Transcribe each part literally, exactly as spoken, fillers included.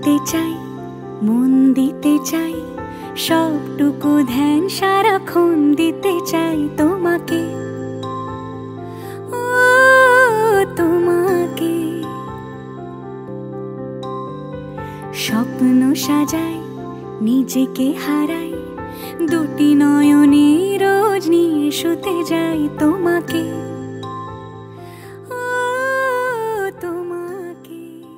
দিতে চাই, মন দিতে চাই, সবটুকু ধ্যান সারাক্ষণ দিতে চাই তোমাকে, ও তোমাকে। স্বপ্ন সাজাই, নিজেকে হারাই, দুটি নয়নে রোজ নিয়ে শুতে যাই তোমাকে, ও তোমাকে।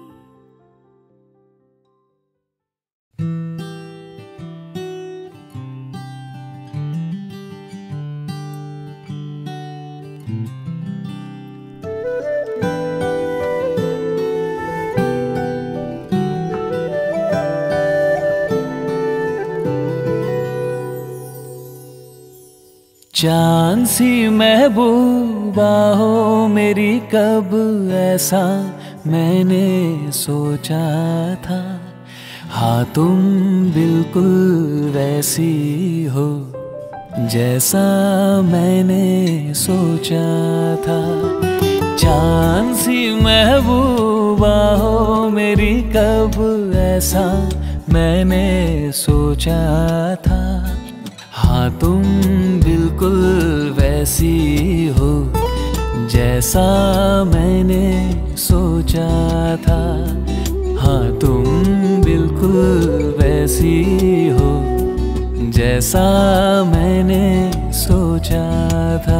चांद सी महबूबा हो मेरी, कब ऐसा मैंने सोचा था। हाँ तुम बिल्कुल वैसी हो जैसा मैंने सोचा था। चांद सी महबूबा हो मेरी, कब ऐसा मैंने सोचा था। हाँ तुम बिल्कुल वैसी हो जैसा मैंने सोचा था। हाँ तुम बिल्कुल वैसी हो जैसा मैंने सोचा था।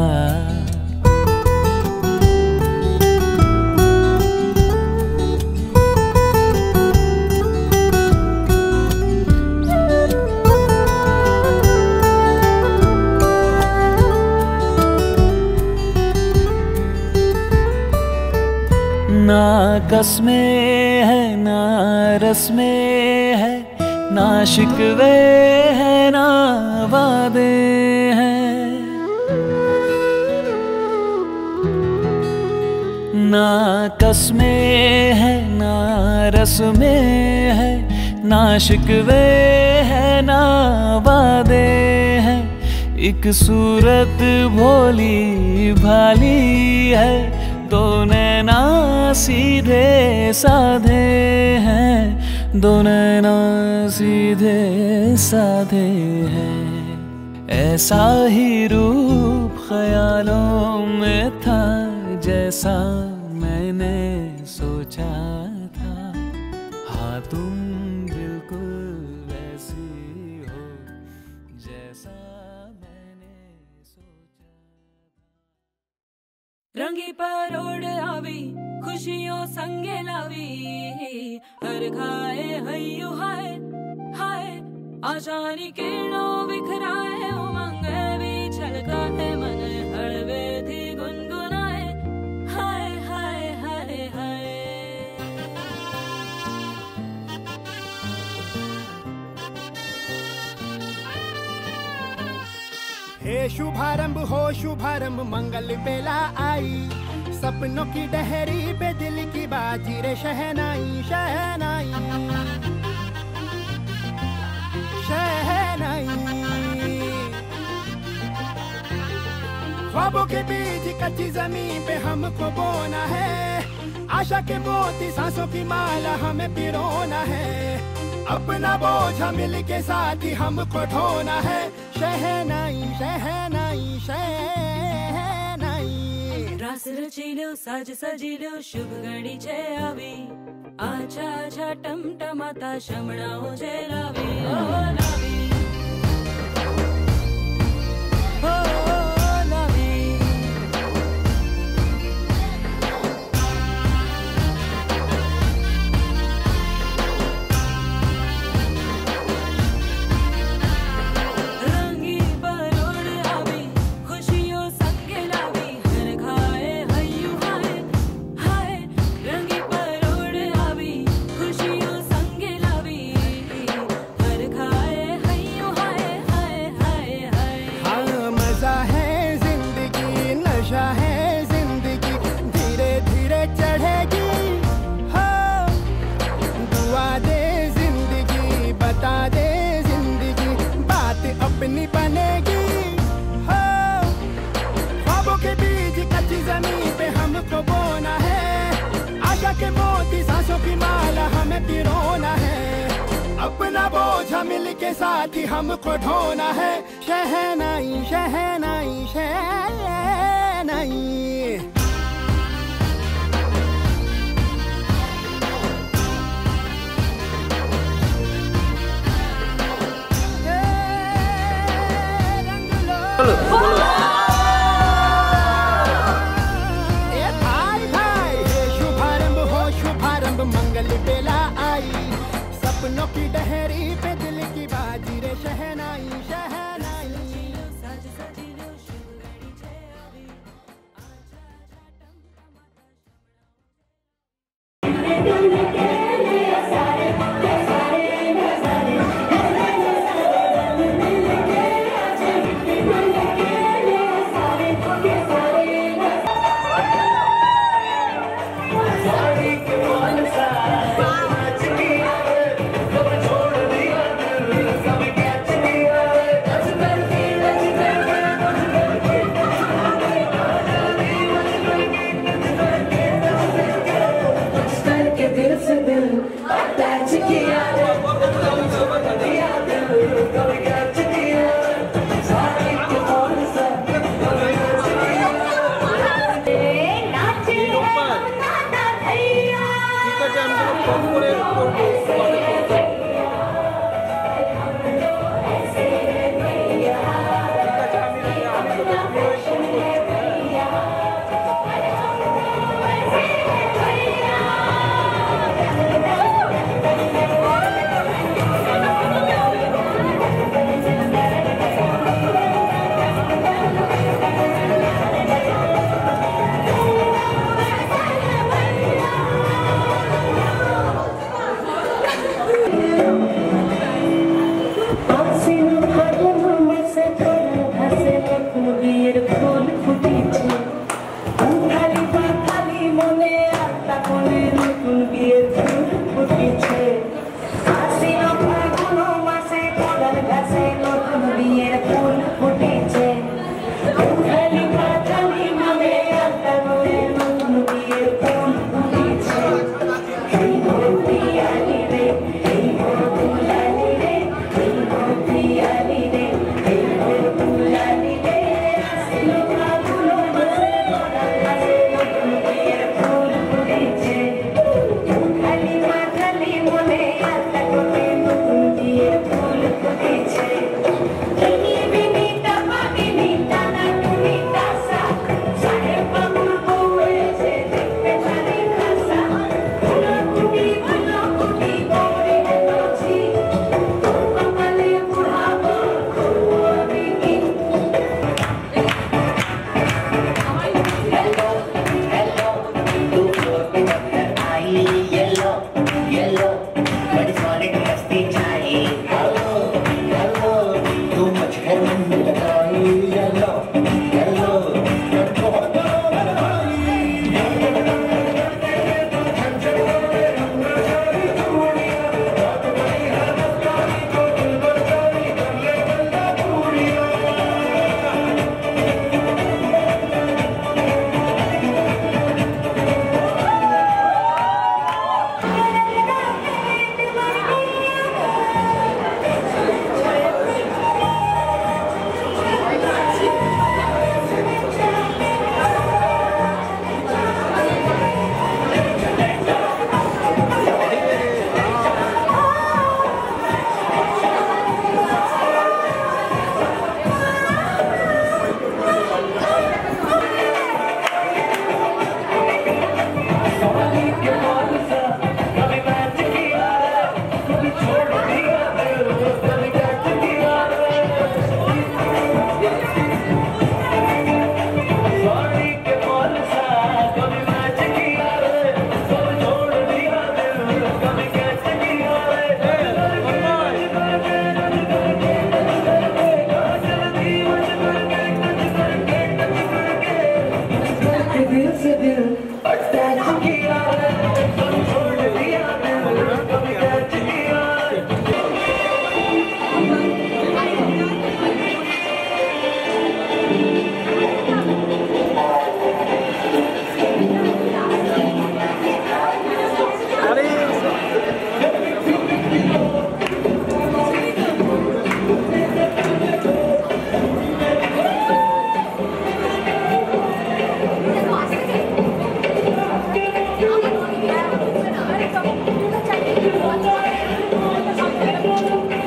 ना कसमें है ना रस्में है, ना शिकवे है ना वादे हैं। ना कसमें है ना रस्में है, ना शिकवे है ना वादे हैं। एक सूरत भोली भाली है, दो नैना सीधे साधे हैं, दो नैना सीधे साधे हैं। ऐसा ही रूप ख्यालों में था जैसा मैंने सोचा था। हाँ तुम बिल्कुल वैसी हो जैसा मैंने सोचा। रंगी परोड़ आवी खुशियों संगे लावी, हर खाए हयू हाय हाय। आशानी किरणों बिखराए, उमंग भी छलकाए, मन हड़वे थी गुनगुनाए, हाय हाय हाय हाय। हे शुभारंभ हो शुभारंभ, मंगल बेला आई। सपनों की डहरी पे दिल की बाजी रे शहनाई शहनाई शहनाई। ख्वाबों के बीज कच्ची जमीन पे हमको बोना है, आशा के मोती सांसों की माला हमें पिरोना है। अपना बोझा मिल के साथ ही हमको ढोना है, शहनाई शहनाई शहनाई। रास रचिलो साज सजिलो शुभ घड़ी छे आवी, आछा आछा टमटमाता शमणाओ छे लावी, ओ लावी ओ लावी। रंगी परोड़ आवी खुशियों संगे लावी, हर खाए हयू हाय हाय। रंगी परोड़ आवी खुशियों संगे लावी, हर खाए हयू हाय हाय हाय हाय। हाँ मजा है जिंदगी, नशा है जिंदगी, धीरे धीरे चढ़ेगी। हाँ दुआ दे जिंदगी, बता दे जिंदगी, बात अपनी बनेगी। हाँ ख्वाबों के बीज कच्ची जमीन पे हमको बोना है, आशा आशा के मोती सांसों की माला हमें पिरोना है, अपना बोझा मिल के साथ ही हमको ढोना है। शहनाई शहनाई शहनाई मंगल बेला आई, सपनों की डहरी पे दिल की बाजी रे शहनाई शहनाई।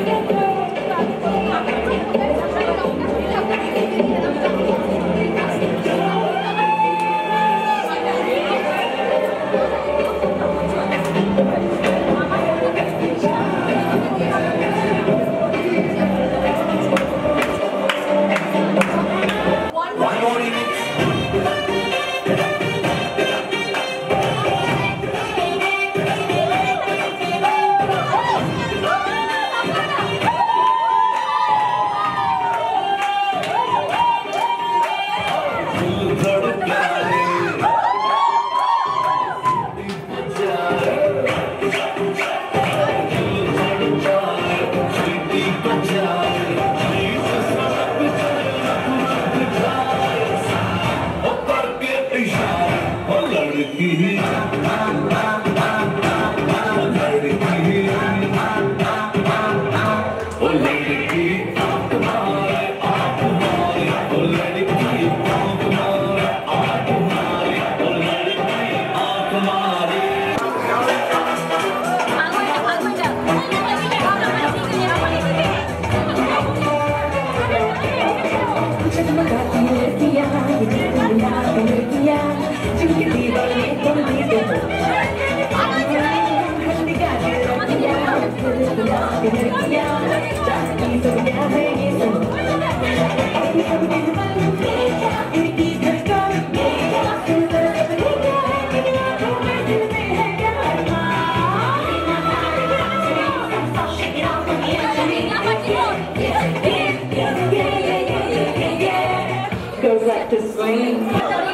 Goes like to swing.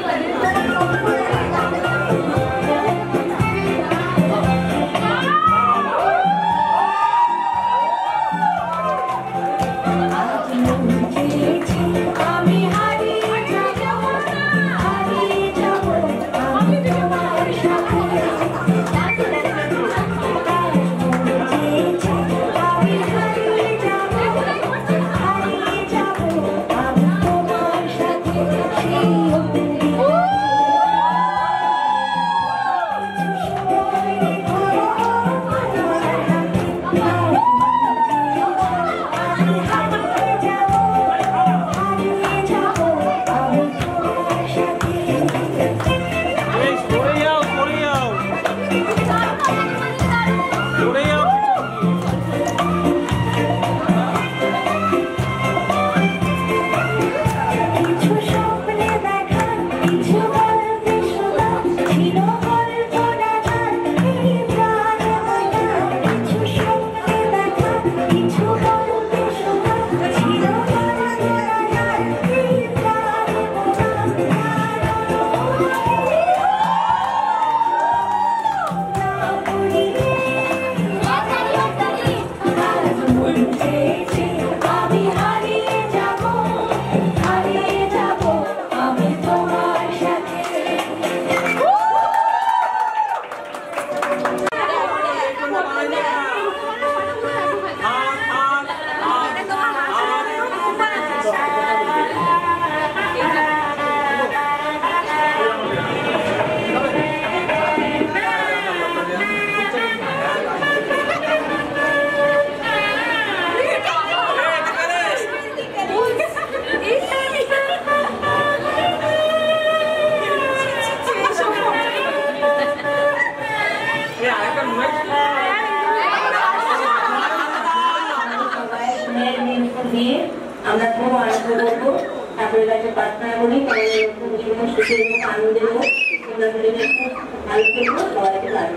আমরা খুব আনন্দ করবো ঠাকুরের কাছে প্রার্থনা করি খুব জীবন সুখী এবং আনন্দ দেবো তোমরা মিলে খুব ভালো করবো সবাইকে লাগবে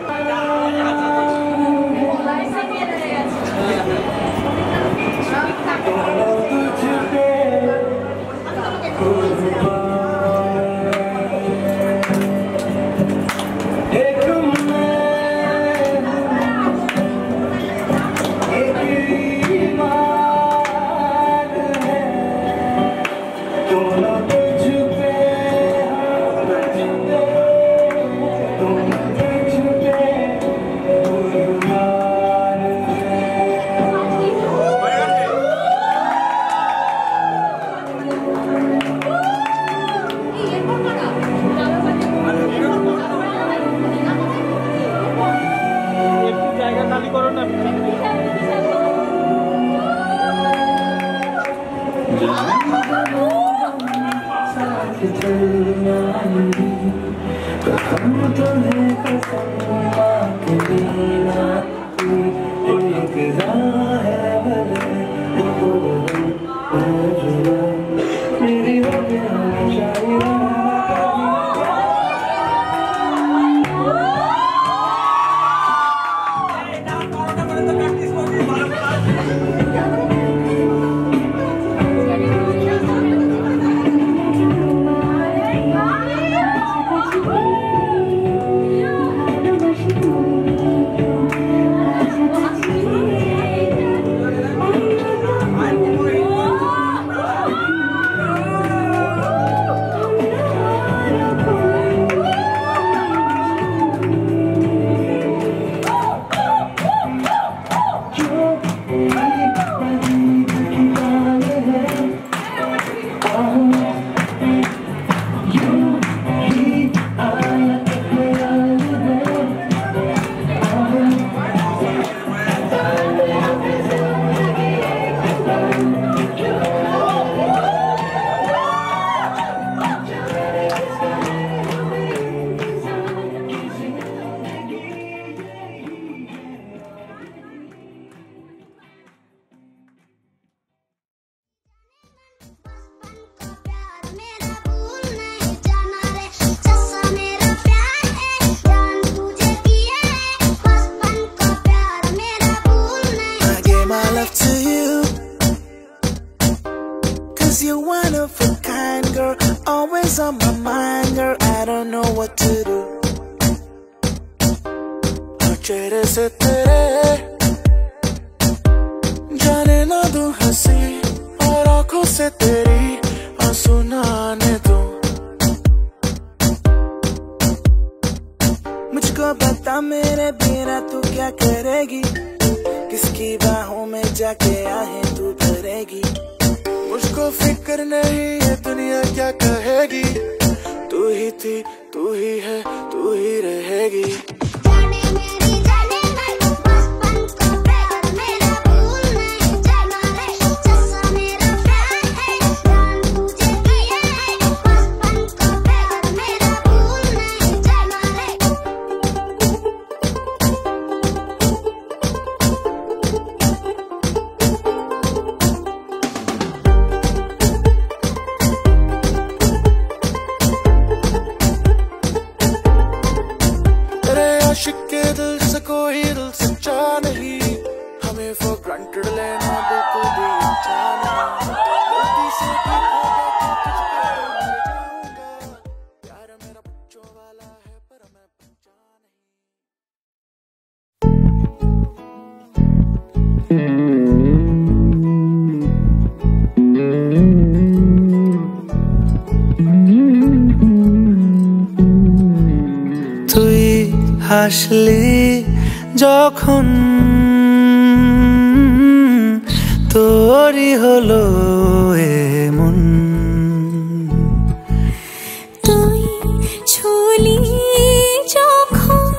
হাসলি যখন তোরই হলো এমন, তুই ছুলি যখন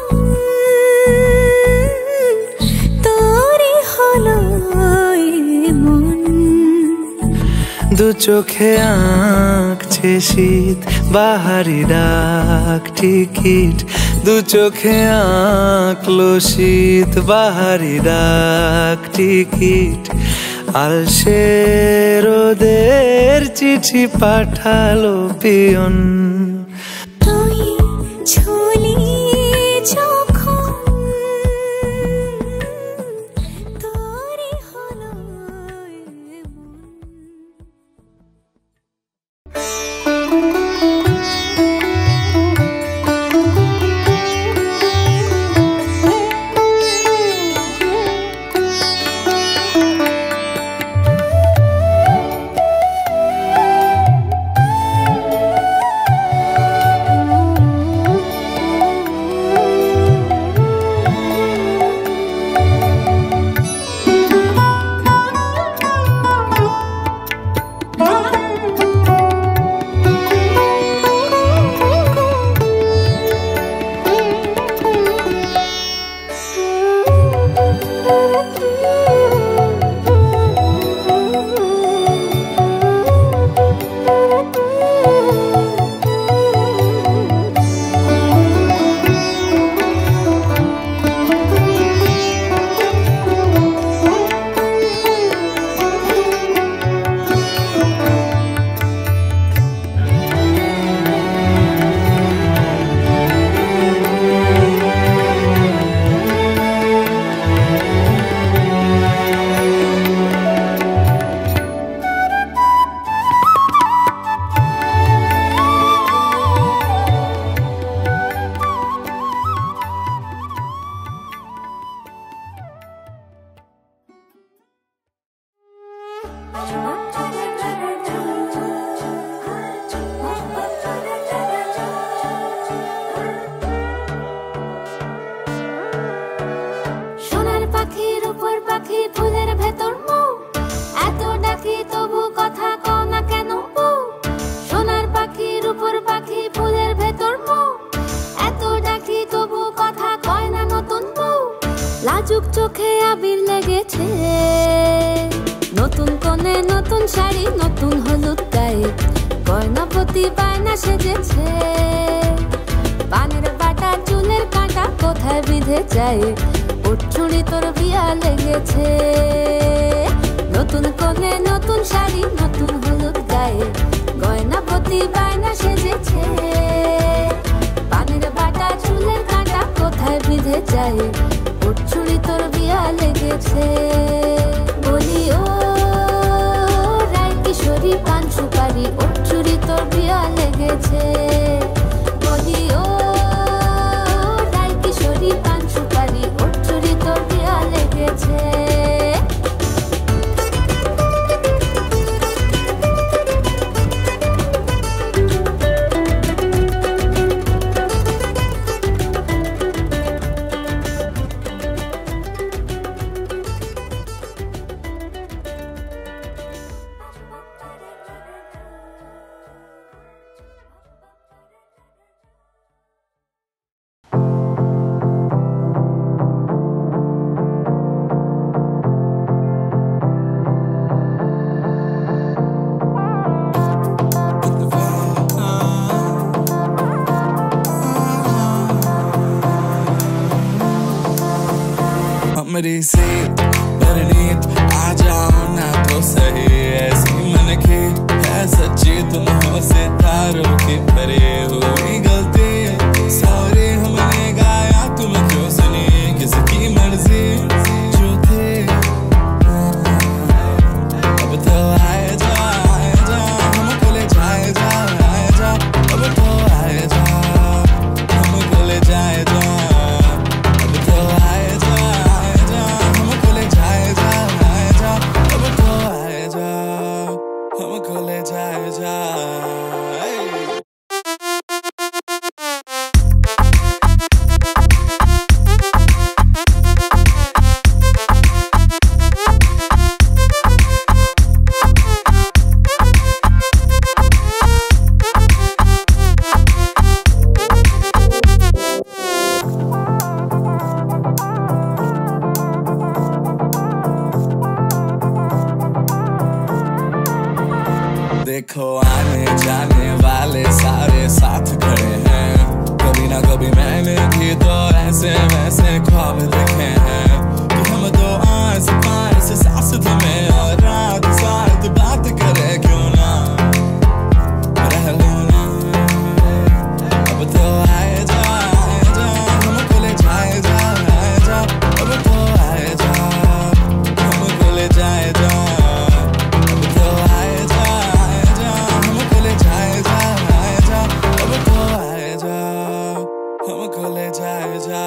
তোরই হলো এমন, দু চোখে আঁকছে শীত বাহারি ডাক টিকিট, দু চোখে আঁকলো শীত বাহারি ডাক টিকিট, আলসে রোদের চিঠি পাঠালো পিয়ন, তুই ছুলি যখন তোরই হলো এমন। সোনার পাখির উপর পাখি ফুলের ভেতর মৌ, এত ডাকি তবু কথা কও না কেন বউ। সোনার পাখির উপর পাখি ফুলের ভেতর মৌ, এত ডাকি তবু কথা কয় না নতুন বউ। লাজুক চোখে আবির লেগেছে, নতুন কোণে নতুন শাড়ি নতুন হলুদ গায়ে, গয়না প্রতি বায়না সেজেছে। পানের বাটা চুলের কাঁটা কোথায় বিঁধে যায়, ওর চুড়ি তোর বিয়া লেগেছে। নতুন কোণে নতুন শাড়ি নতুন হলুদ গায়ে, গয়না প্রতি বায়না সেজেছে। পানের বাটা চুলের কাঁটা কোথায় বিঁধে যায়, ওর চুড়ি তোর বিয়া লেগেছে। বলি ও রায় কিশোরী পান সুপারি, ওর চুড়ি তোর বিয়া লেগেছে। বলি ও রায় কিশোরী পান সুপারি, ওর চুড়ি তোর বিয়া লেগেছে। हमरी से परनीत आ जाओ ना तो सही, ऐसी मन की है सच्ची तुम हो सितारों की परे हुई गलती। सॉरी हमने गाया तुम क्यों सुनी, किसकी मर्जी जो थी। अब तो आए जा आए जा हमको ले जाए जा आए जा, अब तो आए जा हमको ले जाए जा। अब तो आए जा हमको ले जाए जा आए जा, अब तो आए जा हमको ले जाए जा। देखो आने जाने वाले सारे साथ खड़े हैं, कभी ना कभी मैंने भी तो ऐसे वैसे ख्वाब देखे हैं कि हम दो आस पास सास में और रात साथ बात करे क्यों ना रह लो ना। अब तो आए जा आए जा हमको ले जाए जा आए जा, अब तो आए जा हमको ले जाए जा। अब तो आए जा आए जा हमको ले जाए जा आए जा, अब तो आए जा हमको ले जाए जा।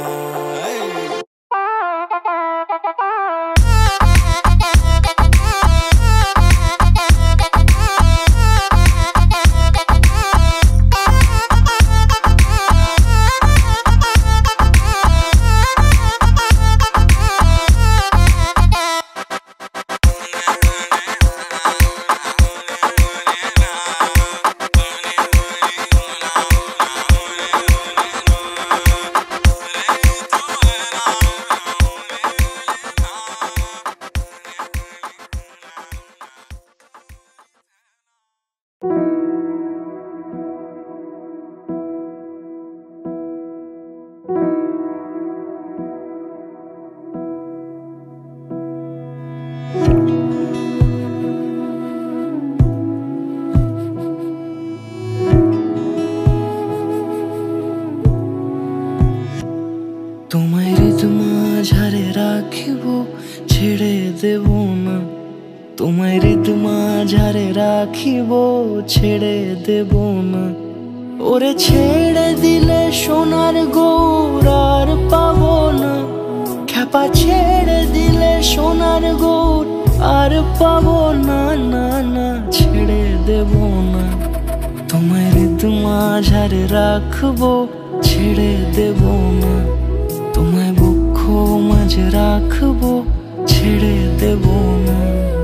তোমায় রিদমা ঝাড়ে রাখিব ছেড়ে দেব না, ওরে ছেড়ে দিলে সোনার গৌর আর পাবো না। খ্যাপা ছেড়ে দিলে সোনার গৌর আর পাবো না, না না ছেড়ে দেব না। তোমায় হৃদ মাঝারে রাখবো, ছেড়ে দেব না। তোমায় বক্ষ মাঝে রাখবো, ছেড়ে দেব না।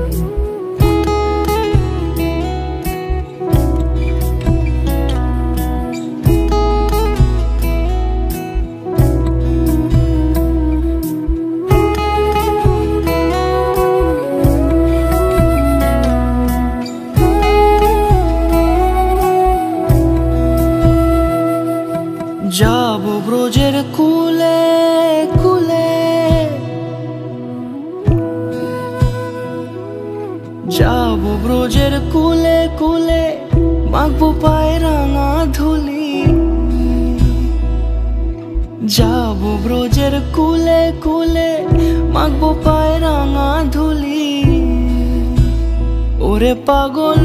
যাবো ব্রজের কুলে কুলে, যাবো ব্রজের কুলে কুলে, মাখবো পায়ে রাঙা ধুলি। যাবো ব্রজের কুলে কুলে, মাখবো পায়ে রাঙা ধুলি। ওরে পাগল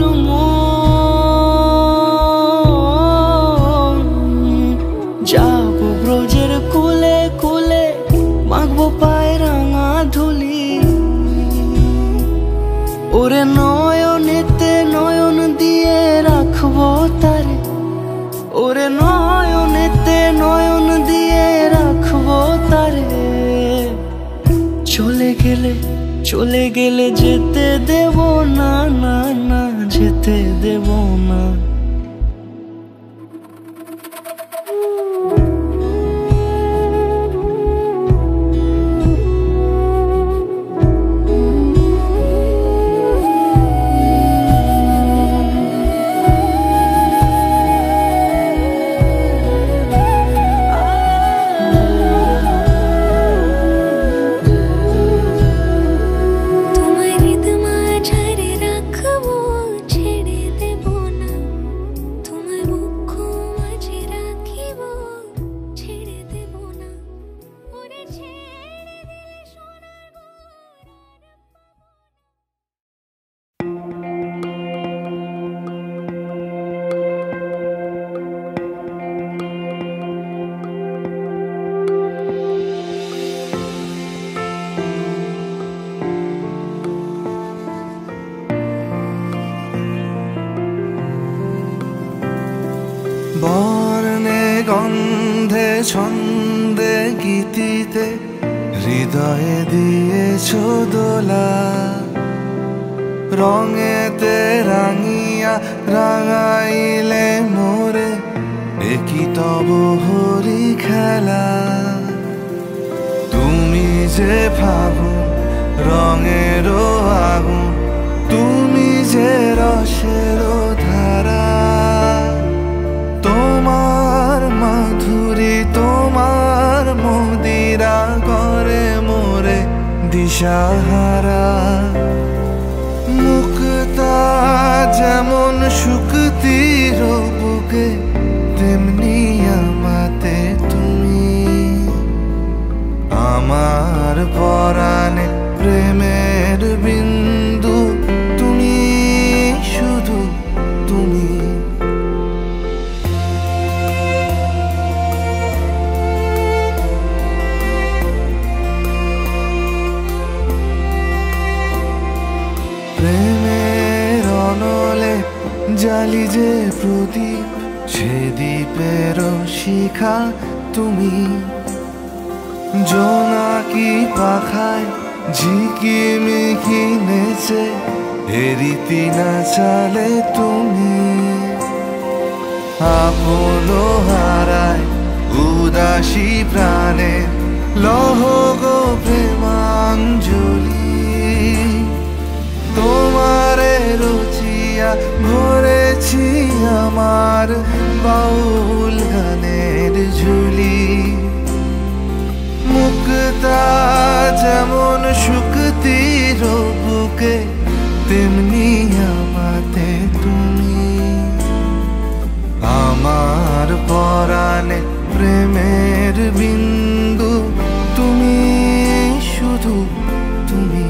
মন, যাবো ব্রজের কুলে কুলে, মাখবো পায়ে রাঙা ধুলি। ওরে নয়নেতে নয়ন দিয়ে রাখবো তারে, ওরে নয়নেতে নয়ন দিয়ে রাখবো তারে। চলে গেলে চলে গেলে যেতে দেব না, না না যেতে দেব না। বর্ণে গন্ধে ছন্দে গীতিতে হৃদয়ে দিয়েছ দোলা। রঙেতে রাঙিয়া রাঙাইলে মোরে, একই তব হরি খেলা। তুমি যে ফাগুন রঙেরও আগুন, তুমি যে রসেরও ধারা। তোমার মাধুরী তোমার মদিরা করে মোরে দিশাহারা। মুক্তা যেমন শুকতির বুকে, তেমনি আমাতে তুমি। আমার পরাণে প্রেমের বিন্দু, তুমি শুধু তুমি। প্রেমের অনলে জালি যে প্রদীপ, সে দ্বীপের শিখা তুমি। জোনাকি পাখায় ঝিকিমিকি নেচে, হেরিতি না চালে তুমি। আপন হারায় উদাসী প্রাণে, লহ গো প্রেমাঞ্জলি। তোমারে রচিয়া ভরেছি আমার বাউল গানের ঝুলি। মুক্তা যেমন শুকতির বুকে, তেমনি আমাতে তুমি। আমার পরাণে প্রেমের বিন্দু, তুমি শুধু তুমি।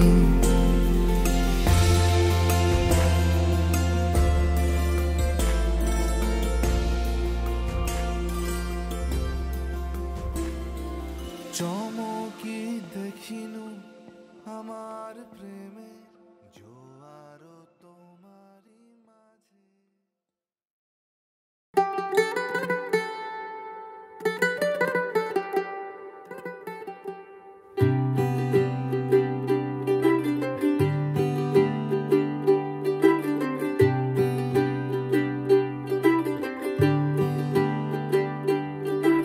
চমকি দেখিনু আমার প্রেমে।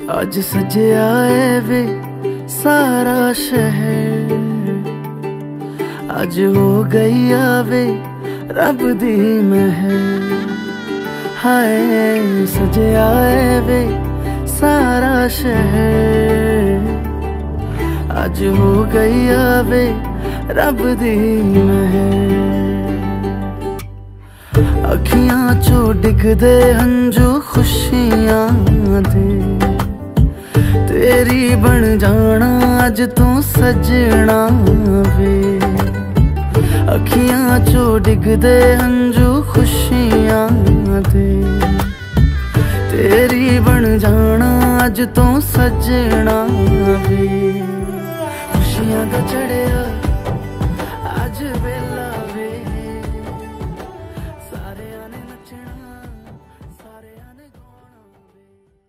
आज सजया है वे सारा शहर, आज हो गई आवे रब दी महर। हाय सजया है वे सारा शहर, आज हो गई आवे रब दी महर। अखियां चो डिगदे हंजू खुशियां दे, तेरी बन जाना अज तू सजना वे। अखियां चो डिगदे हंजू खुशियां दे, तेरी बन जाना अज तू सजना वे। खुशियां दा चढ़िया अज वेला वे, सारे आने नचना सारे आने गाना वे।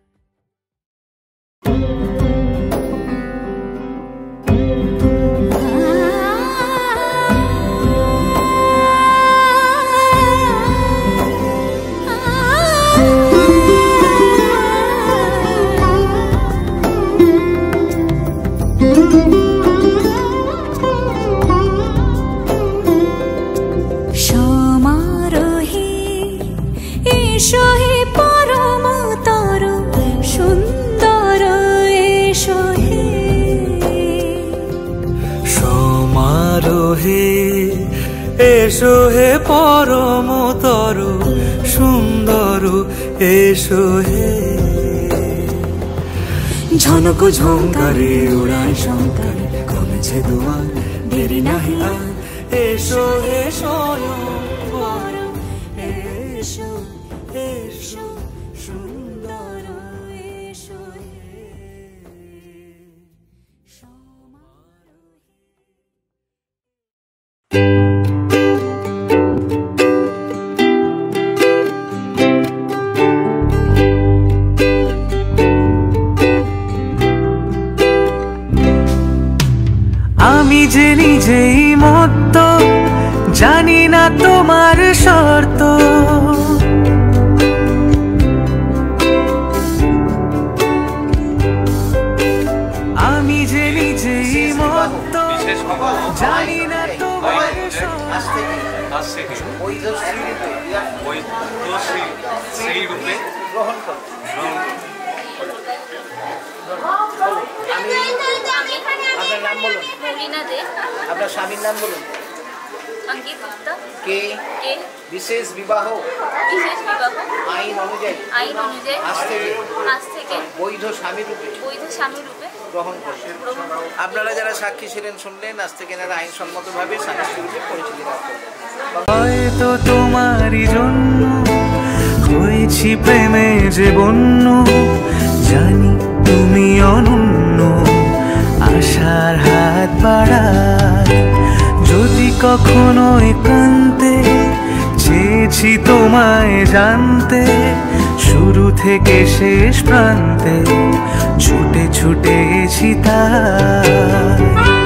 এসো হে পরমতর সুন্দর এসো হে। ঝনক ঝঙ্কারে উড়ায় শঙ্কারে কমেছে দুয়ার দেরি নাহি আর। এসো হে স্বয়ং পরম এসো এসো সুন্দর এসো হে। আমি যে নিজেই মত্ত জানি না তোমার শর্ত, আমি যে নিজেই মত্ত জানি না তোমার শর্ত। গ্রহণ করো। আপনার নাম বলুন। আপনার স্বামীর নাম বলুন। কে বিশেষ বিবাহ বিশেষ বিবাহ আইন অনুযায়ী আইন অনুযায়ী আজ থেকে আজ থেকে বৈধ স্বামী রূপে বৈধ স্বামী রূপে গ্রহণ করছেন। আপনারা যারা সাক্ষী ছিলেন শুনলেন, আজ থেকে এনারা আইনসম্মতভাবে স্বামী রূপে পরিচিত লাভ করবেন। হয়তো তোমারই জন্য হয়েছি প্রেমে যে বন্য, জানি তুমি অনন্য আশার হাত বাড়ায়। যদি কখনো একান্তে চেয়েছি তোমায় জানতে, শুরু থেকে শেষ প্রান্তে ছুটে ছুটে গেছি তাই।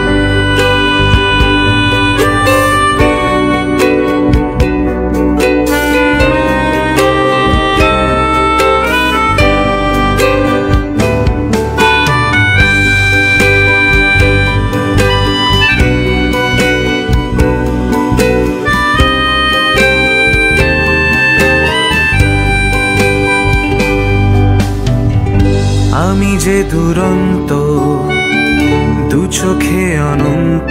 আমি যে দুরন্ত দু চোখে অনন্ত,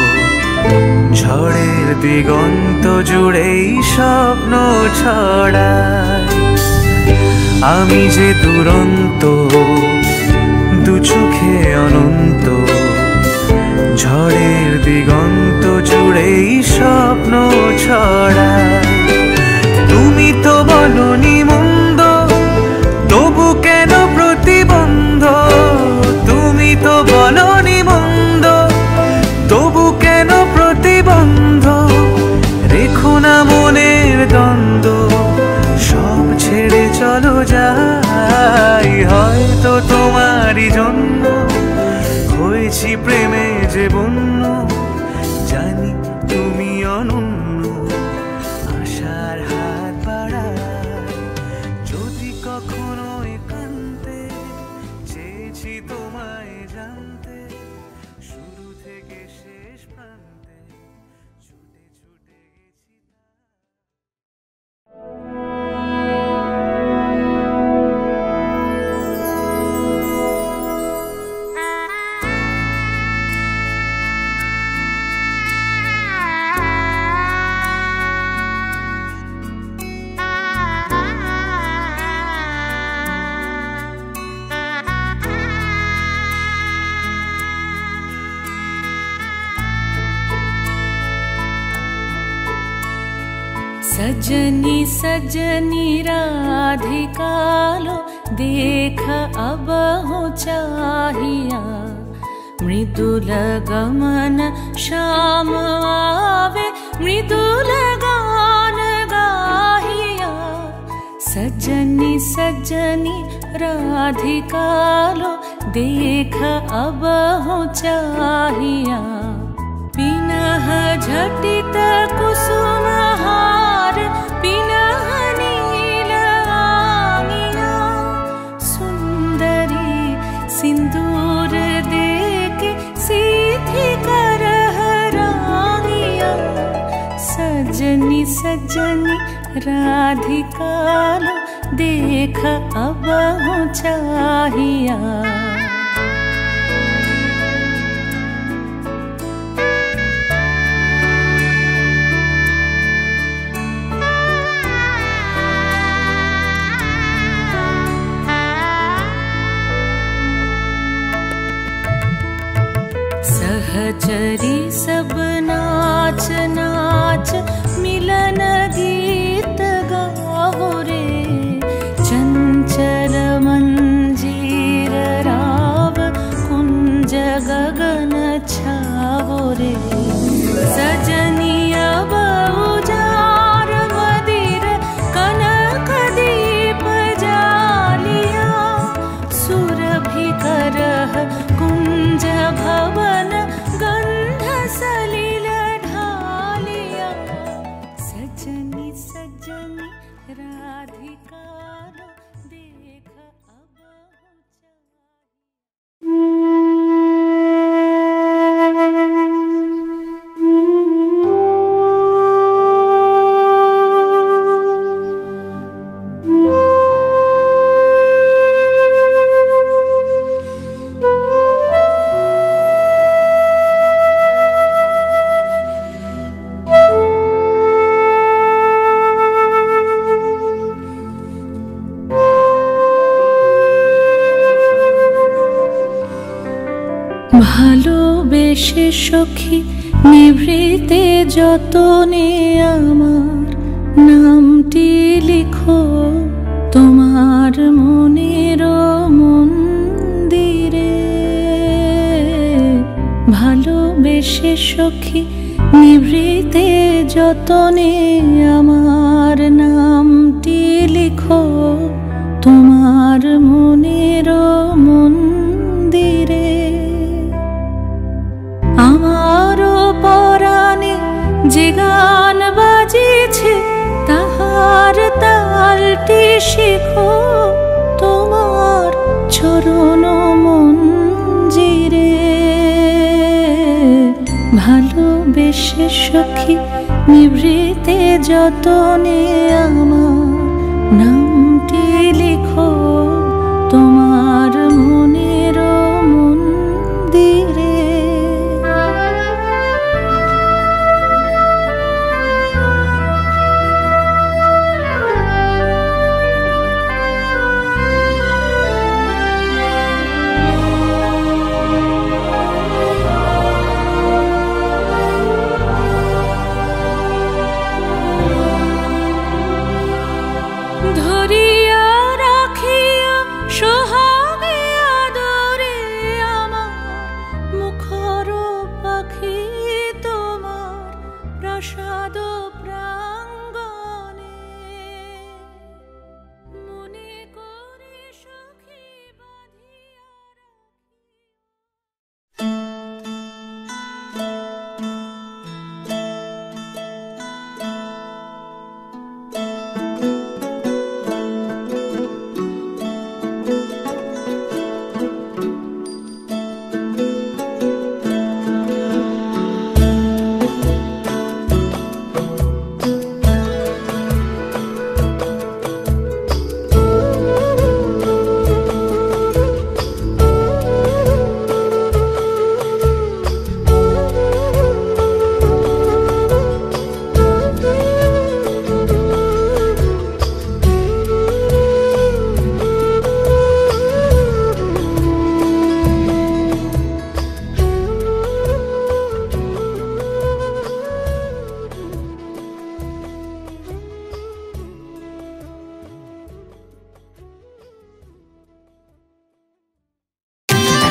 ঝড়ের দিগন্ত জুড়েই স্বপ্ন ছড়ায়। আমি যে দুরন্ত দু চোখে অনন্ত, ঝড়ের দিগন্ত জুড়েই স্বপ্ন ছড়ায়। তুমি তো বলনি মন্দ, তবু কেন প্রতিবন্ধ? তুমি তো বলনি মন্দ, তবু কেন প্রতিবন্ধ? রেখো না মনের দ্বন্দ্ব, সব ছেড়ে চলো যাই। হয়তো তোমারই জন্য হয়েছি প্রেমে যে বন্য, জানি তুমি सजनी सजनी राधिकालो देख अब हो चाहिया मृदुल गमन श्याम आवे मृदुल गान गाहिया सजनी सजनी राधिकालो देख अब हो चाहिया पिनह झटित कुसुम हार पिनह नील आंगिया सुंदरी सिंदूर देके सीधी करह रानिया सजनी सजनी राधिकालो देख अब हो चाहिया सहचरी सब नाच नाच मिलन गीत गाओ रे चंचल मंजीर राव कुंज गगन छावो रे सजनी अब उजार मदिर कनक दीप जालिया सुरभि करह कुंज भवन गंध सलिल ढालिया सजनी सजनी राधिकालो देख अब ভালোবেসে সখী নিভৃতে যতনে আমার নামটি লিখো তোমার মনের মন্দিরে ভালোবেসে সখী নিভৃতে যতনে আমার নামটি লিখো তোমার মনের মন্দিরে আমারও পরাণে যে গান বাজিছে তাহার তালটি শিখো তোমার চরণ মঞ্জিরে ভালোবেসে সখী নিভৃতে যতনে আমার নামটি লিখো তোমার মনের মন্দিরে ধরিয়া রাখিয়া সোহাগে আদরে আমার মুখর পাখি তোমার প্রসাদ প্রাঙ্গণে মনে করে সখী বাঁধিয়া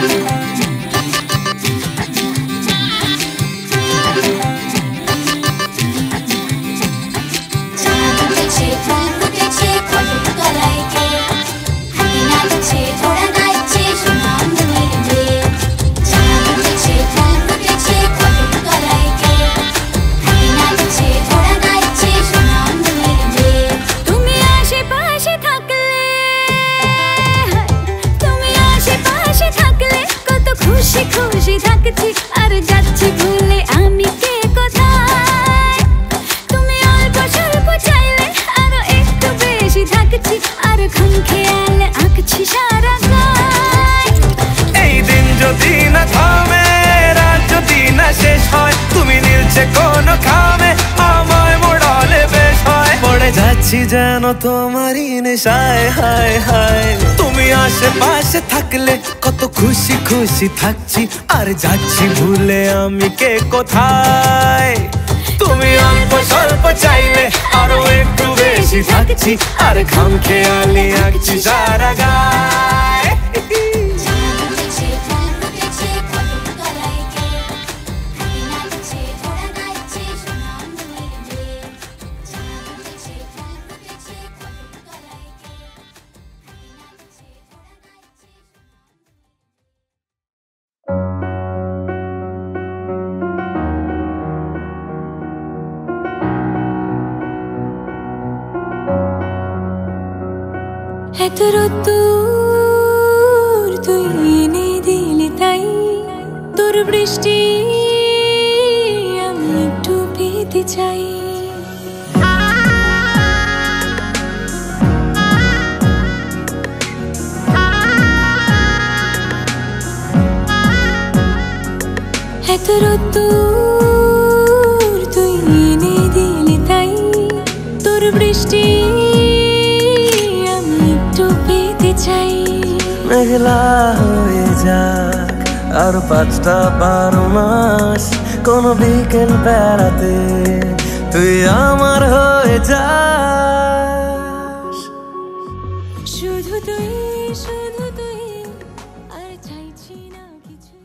যেন তোমারই নেশায় হায় হায় তুমি আশেপাশে থাকলে কত খুশি খুশি থাকছি আর যাচ্ছি ভুলে আমি কে কোথায় তুমি অল্প স্বল্প চাইলে আরো একটু বেশি থাকছি আর খামখেয়ালি আঁকছি সারা গায় এত রোদ্দুর তুই এনে দিলি তাই তোর বৃষ্টি আমি একটু পেতে চাই এত রোদ্দুর তুই এনে দিলি তাই তোর বৃষ্টি মেঘলা হয়ে যাক আর পাঁচটা বারো মাস কোন বিকেল বেড়াতে তুই আমার হয়ে যাস শুধু তুই শুধু তুই আর চাইছি না কিছু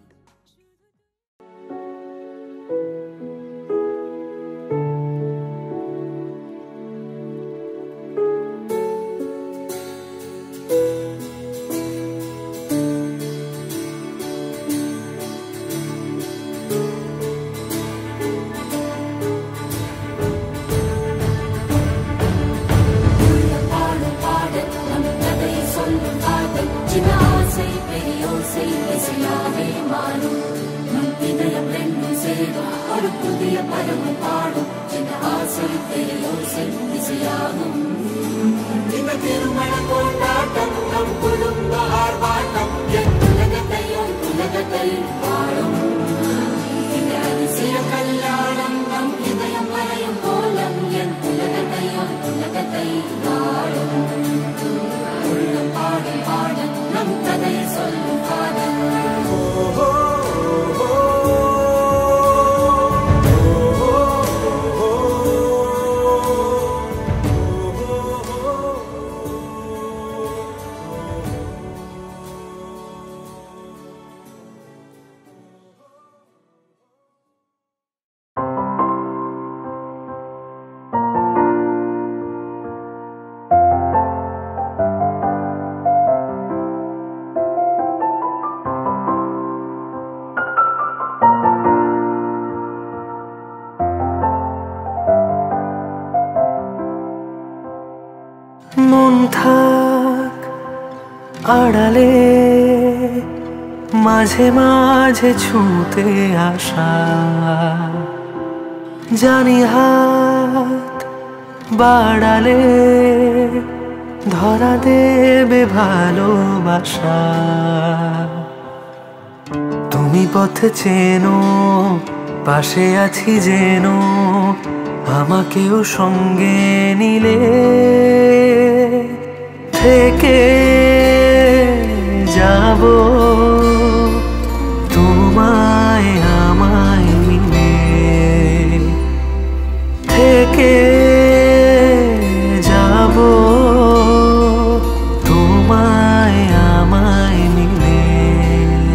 আড়ালে মাঝে মাঝে ছুঁতে আসা জানি হাত বাড়ালে ধরা দেবে ভালোবাসা তুমি পথ চেনো পাশে আছি যেন আমাকেও সঙ্গে নিলে থেকে যাব তোমায় আমায় মিলে থেকে যাব তোমায় আমায় মিলে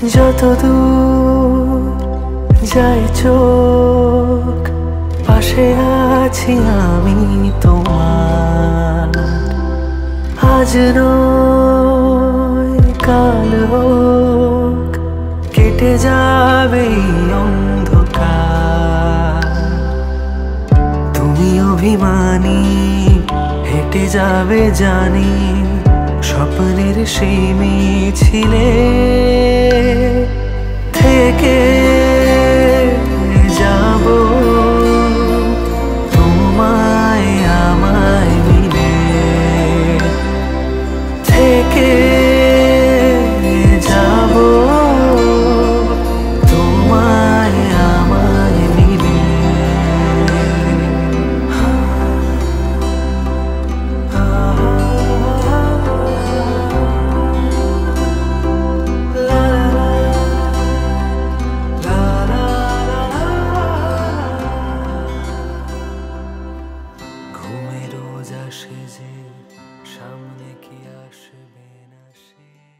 যত দূর যায় চোখ পাশে আছি আমি তোমার। আজ নয় কাল হোক কেটে যাবে এই অন্ধকার। তুমি অভিমানী হেঁটে যাবে জানি স্বপ্নের সেই মিছিলে থেকে যাব তোমায় আমায় মিলে থেকে যাব তোমায় আমায় মিলে। সামনে কি আসবে না সে।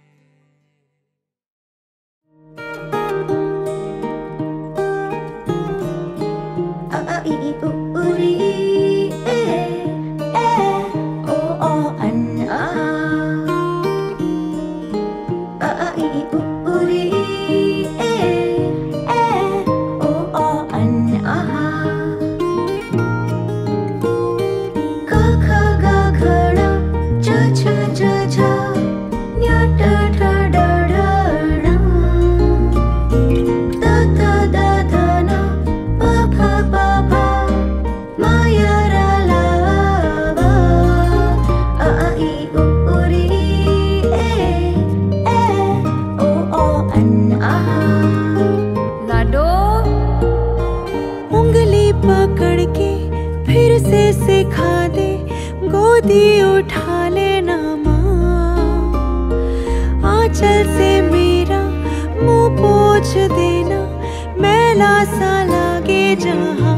उंगली पकड़ के फिर से सिखा दे गोदी उठा लेना माँ। आंचल से मेरा मुंह पोंछ देना मैला सा लागे जहाँ।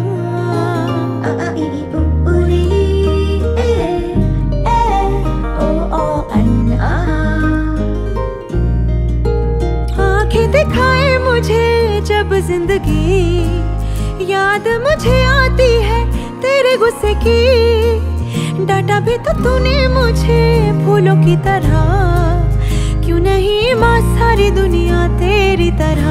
आंखें दिखाए मुझे जब जिंदगी याद मुझे आती है तेरे गुस्से की। डांटा भी तो तूने मुझे फूलों की तरह, क्यों नहीं माँ सारी दुनिया तेरी तरह।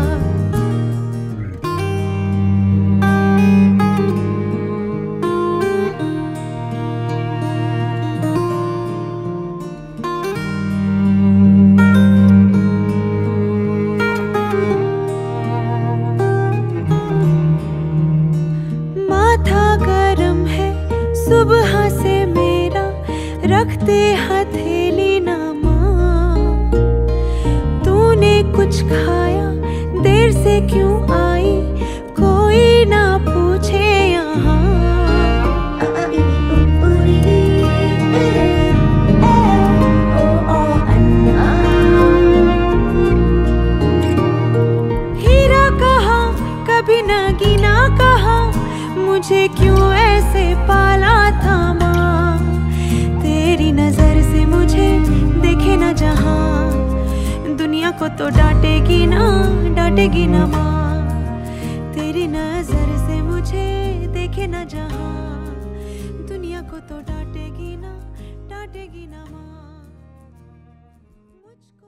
सुबह से मेरा रखते हथेली ना माँ। तूने कुछ खाया देर से क्यों आई कोई ना पूछे यहाँ। हीरा कहा कभी नगीना कहा मुझे क्यों ऐसे पाला था माँ। तेरी नजर से मुझे देखे ना जहाँ दुनिया को तो डांटेगी ना डांटेगी ना माँ। तेरी नजर से मुझे देखे ना जहाँ दुनिया को तो डांटेगी ना डांटेगी ना माँ। मुझको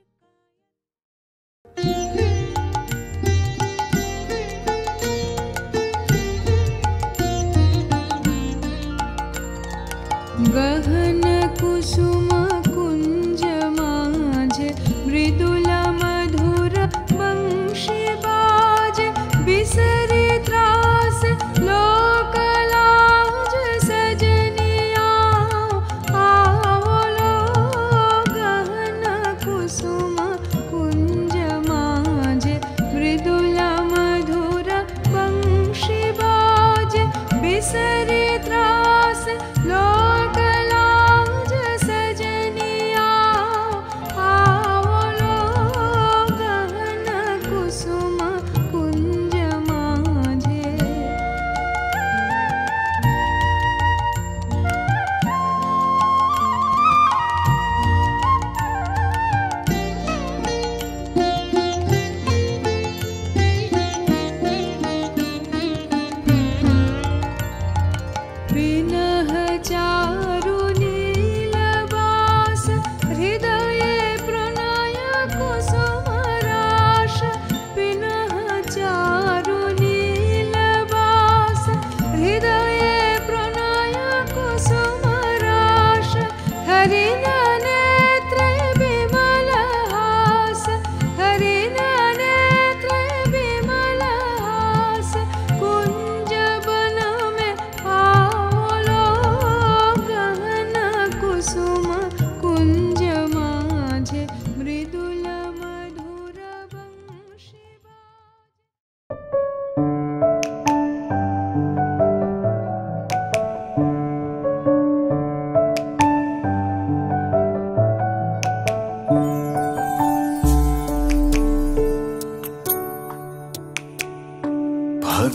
गहन कुसुम कुंज माज मृदुल मधुर वंशी बाज बिसरी त्रास लोक लाज सजनिया आओ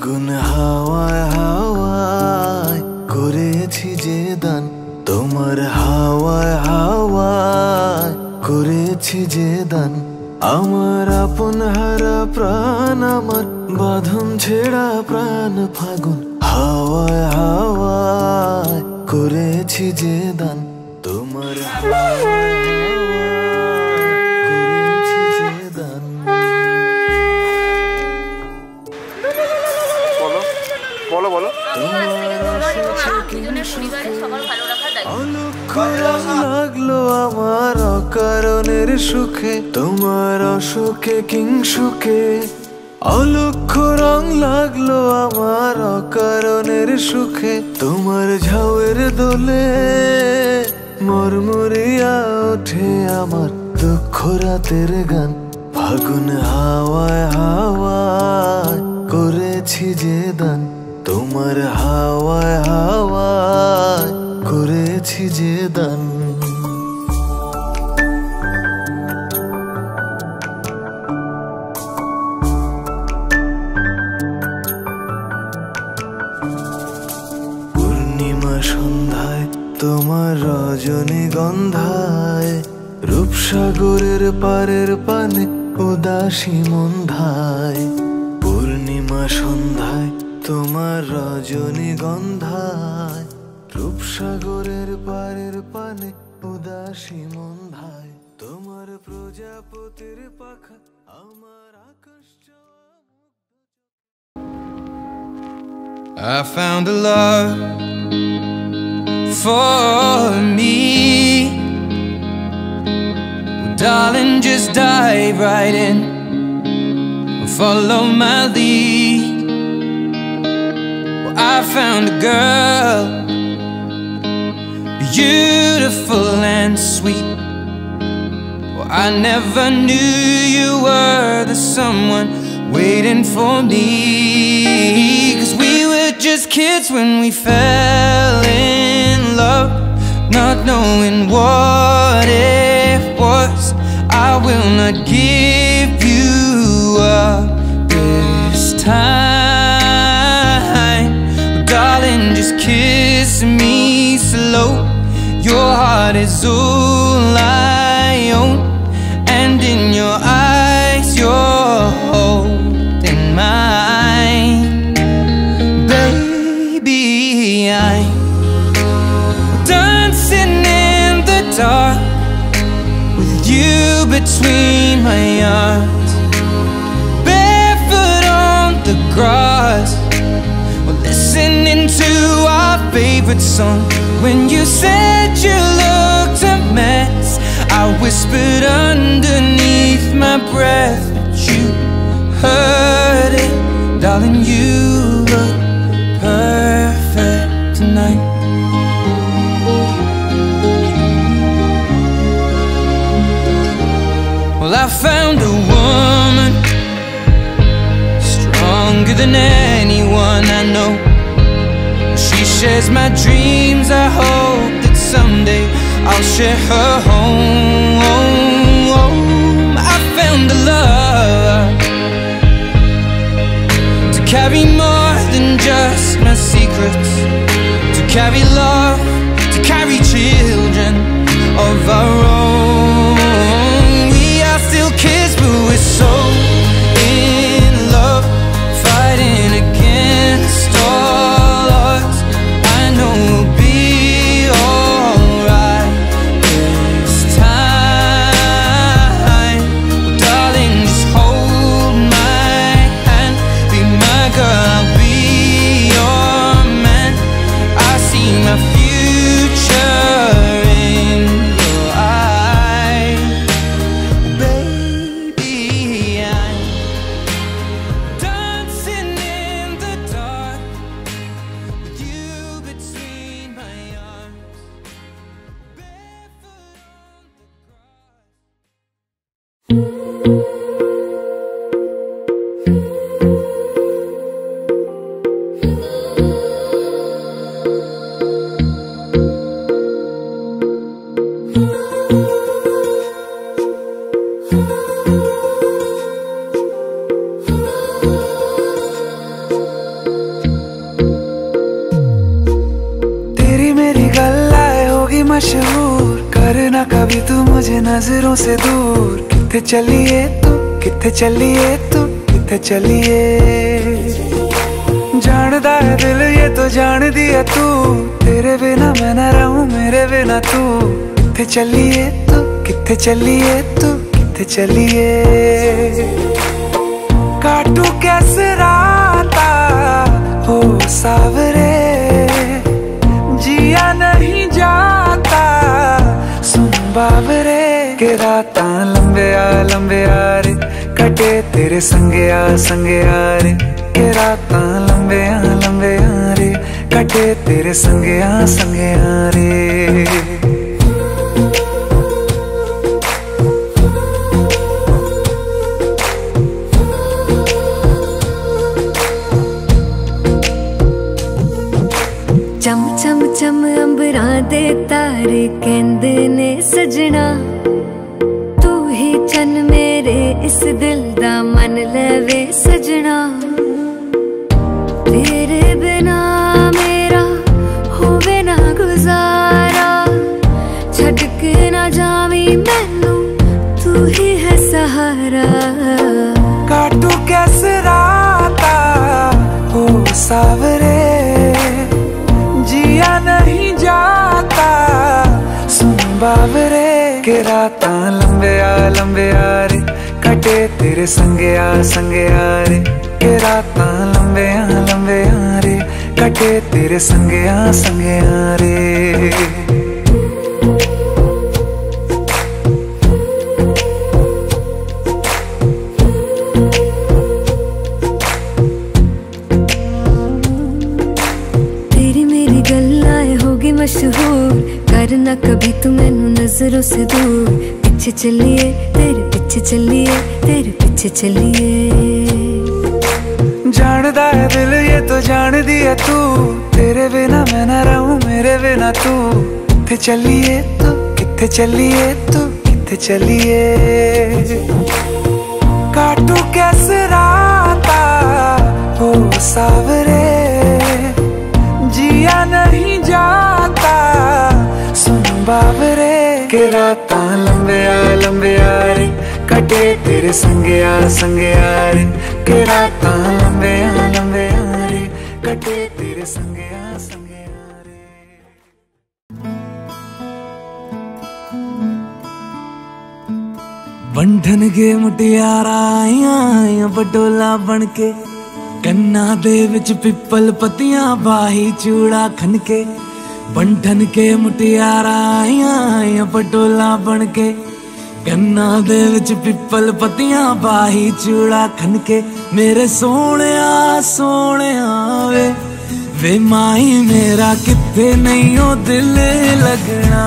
ফাগুন হাওয়ায় হাওয়ায় করেছি যে দান, তোমার হাওয়ায় হাওয়ায় করেছি যে দান। আমার আপন হারা প্রাণ, আমার বাঁধন ছেড়া প্রাণ ফাগুন হাওয়ায় হাওয়ায় করেছি যে দান, তোমার হাওয়ায় করেছি যে দান। বলো বলো বলো লাগলো আমার অকারণের সুখে, তোমার অসুখে কিংসুখে। অলক্ষ রং লাগলো আমার অকারণের সুখে, তোমার ঝাউয়ের দোলে মরমরিয়া ওঠে আমার দুঃখ রাতের গান। ফাগুন হাওয়ায় হাওয়ায় করেছি যে দান, তোমার হাওয়ায় হাওয়ায় করেছি যে দান। পূর্ণিমা সন্ধ্যায় তোমার রজনীগন্ধায়, রূপসাগরের পারের পানে উদাসী মন্ধায়। পূর্ণিমা সন্ধ্যায় তোমার রজনীগন্ধায়, রূপসাগরের পারের পানে উদাসী মন্ধায়। তোমার প্রজাপতির পাখা আমার আকাশ। I found a love for me. Well, darling, just dive right in, follow my lead. Well, I found a girl, beautiful and sweet. Well, I never knew you were the someone waiting for me. 'Cause we were just kids when we fell in love, not knowing what it was. I will not give you up this time. Well, darling, just kiss me slow. Your heart is all I own, and in your eyes you're holding mine. Baby, I'm dancing in the dark with you between my arms, barefoot on the grass. We're listening to our favorite song. When you said you looked a mess, I whispered underneath my breath, but you heard it. Darling, you look perfect tonight. Well, I found a woman stronger than anyone I know. She shares my dreams. I hope that someday I'll share her home. I found a love to carry more than just my secrets, to carry love, to carry children of our own. We are still kids, but we're so in love, fighting against all odds. I know we'll be alright this time. Well, darling, just hold my hand, be my girl, I'll be your man. I see my future कभी तू मुझे नजरों से दूर किथे चलिए तू किथे चलिए तू किथे चलिए जानदा है दिल ये तो जान दिया तू तेरे बिना मैं न रहूं मेरे बिना तू किथे चलिए तू किथे चलिए तू किथे चलिए काटू कैसे राता हो सावरे जिया नहीं जाता सुन बाबरे के राता लंबे आ लंबे आ रे कटे तेरे संगे आ संगे आ रे के राता लंबे आ लंबे आ रे कटे तेरे संगे आ संगे आ रे चम चम चम अंबरां दे तारे कहंदे ने सजना तू ही चन मेरे इस दिल दा मन लवे सजना तेरे बिना मेरा होवे ना गुजारा छड़ के ना जावी मैनू तू ही है सहारा काटू कैसे राता हो सावरे जिया नहीं जाता सुन बाबरे के राता लंबे आ लंबे आ रे कटे तेरे संगे आ संगे आ रे के राता लंबे आ लंबे आ रे कटे तेरे संगे आ संगे आ रे मशहूर करना कभी तू मैनू नजरों से दूर पीछे चलिए तेरे पीछे चलिए तेरे पीछे चलिए जानदा है दिल ये तो जान दिया तू तेरे बिना मैं न रहूं मेरे बिना तू किथे चलिए तू किथे चलिए तू किथे चलिए काटू कैसे राता हो सावरे जिया नहीं जाता सुन बाबरे के राता लंबे आ लंबे आ रे कटे तेरे संगे आ संगे आ रे के राता लंबे आ लंबे आ रे कटे तेरे संगे आ संगे आ रे बंधन के मुटियारा आइयां बडोला बनके कन्ना दे विच पिपल पतियां बाही चूड़ा खनके बंधन के मुटियारा आइयां पटोला बनके कन्ना दे विच पिपल पतियां बाही चूड़ा खनके मेरे सोने सोने वे वे माही मेरा किथे नहीं हो दिल लगना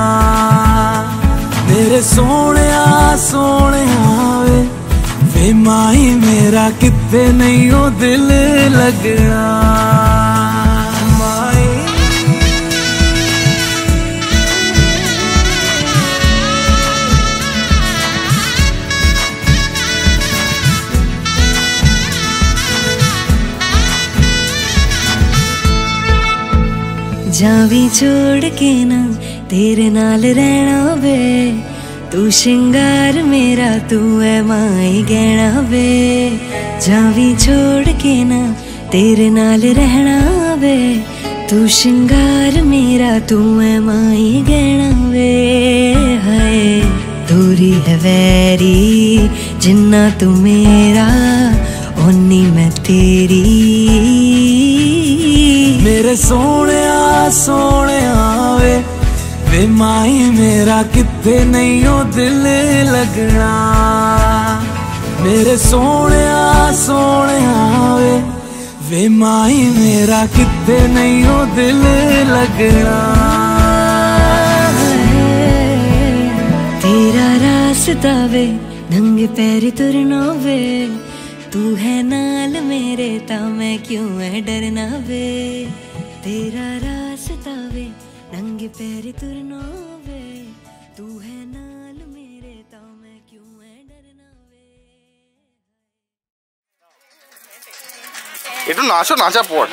मेरे सोने सोने वे वे माही मेरा किथे नहीं हो दिल लगना माही जावी छोड़ के ना तेरे नाल रहना वे तू श्रृंगार मेरा तू है माई गहना वे जावी छोड़ के ना तेरे नाल रहना वे तू श्रृंगार मेरा तू है माई गहना वे हाय दूरी है वैरी जिन्ना तू मेरा ओनी मैं तेरी मेरे सोने सोने वे वे माही मेरा किथे नहीं हो दिल लगना मेरे सोने सोने वे वे माही मेरा किथे नहीं हो दिल लगना तेरा रास्ता वे नंगे पैर तुरना वे तू है नाल मेरे ता मैं क्यों है डरना वे तेरा रास्ता वे नंगे पैर तुरना वे तू है नाल मेरे ता मैं क्यों है डरना वे একটু নাচো নাচা পর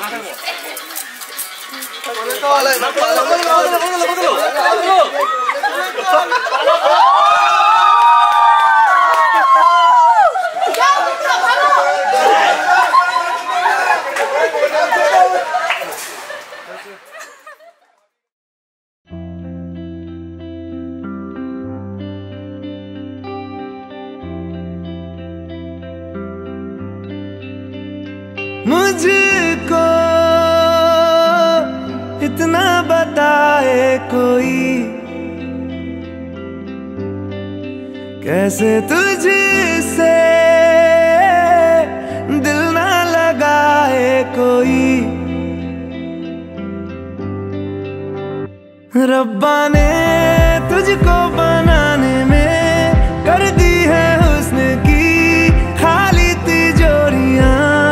मुझको इतना बताए कोई, कैसे तुझसे दिल ना लगाए कोई। रब्बा ने तुझको बनाने में कर दी है हुस्न की खाली तिजोरियां,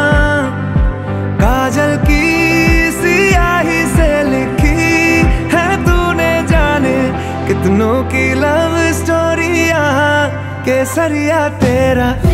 काजल की सियाही से लिखी है तूने जाने कितनों की लव स्टोरियां। केसरिया तेरा